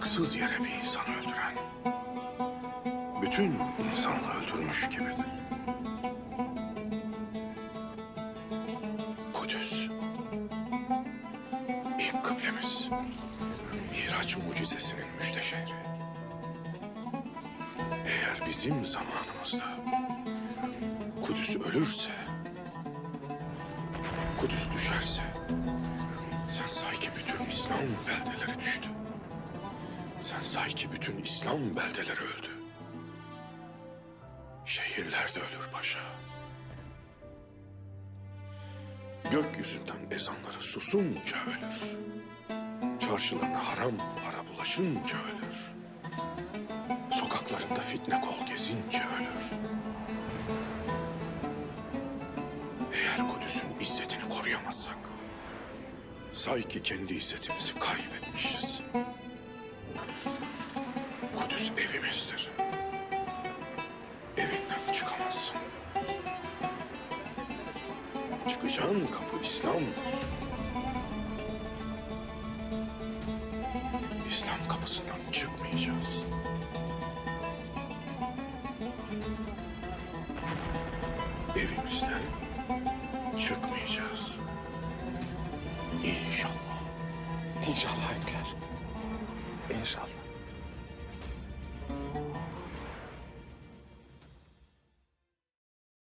haksız yere bir insan öldüren, bütün insanlığı öldürmüş gibidir. Kudüs, ilk kıblemiz, Miraç mucizesinin müjde şehri. Eğer bizim zamanımızda Kudüs ölürse, Kudüs düşerse, sen say ki bütün İslam beldeleri düştü. Sen say ki bütün İslam beldeleri öldü. Şehirler de ölür paşa. Gökyüzünden ezanları susunca ölür. Çarşılarına haram para bulaşınca ölür. Sokaklarında fitne kol gezince ölür. Eğer Kudüs'ün izzetini koruyamazsak, say ki kendi izzetimizi kaybetmişiz. Kudüs evimizdir. Evinden çıkamazsın. Çıkacağın kapı İslam'dır. İslam kapısından çıkmayacağız. Evimizden çıkmayacağız. İnşallah. İnşallah hünkâr. İnşallah.